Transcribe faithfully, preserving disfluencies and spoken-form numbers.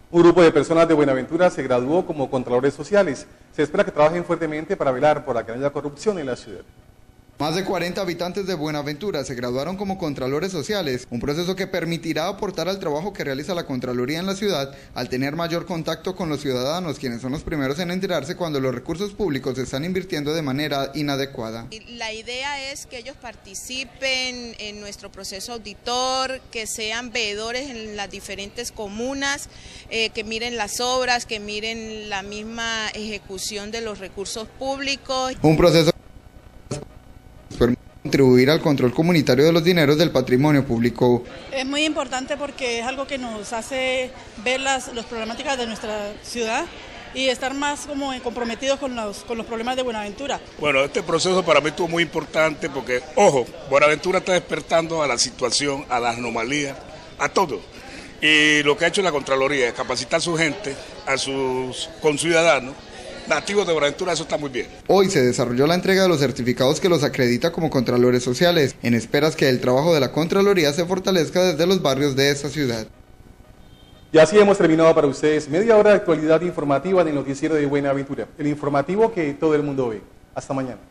Un grupo de personas de Buenaventura se graduó como contralores sociales. Se espera que trabajen fuertemente para velar por la que no haya corrupción en la ciudad. Más de cuarenta habitantes de Buenaventura se graduaron como contralores sociales, un proceso que permitirá aportar al trabajo que realiza la Contraloría en la ciudad al tener mayor contacto con los ciudadanos, quienes son los primeros en enterarse cuando los recursos públicos se están invirtiendo de manera inadecuada. La idea es que ellos participen en nuestro proceso auditor, que sean veedores en las diferentes comunas, eh, que miren las obras, que miren la misma ejecución de los recursos públicos. Un proceso contribuir al control comunitario de los dineros del patrimonio público. Es muy importante porque es algo que nos hace ver las, las problemáticas de nuestra ciudad y estar más como comprometidos con los, con los problemas de Buenaventura. Bueno, este proceso para mí estuvo muy importante porque, ojo, Buenaventura está despertando a la situación, a las anomalías, a todo. Y lo que ha hecho la Contraloría es capacitar a su gente, a sus conciudadanos, nativos de Buenaventura. Eso está muy bien. Hoy se desarrolló la entrega de los certificados que los acredita como contralores sociales, en esperas que el trabajo de la Contraloría se fortalezca desde los barrios de esta ciudad. Y así hemos terminado para ustedes media hora de actualidad informativa en el noticiero de Buenaventura, el informativo que todo el mundo ve. Hasta mañana.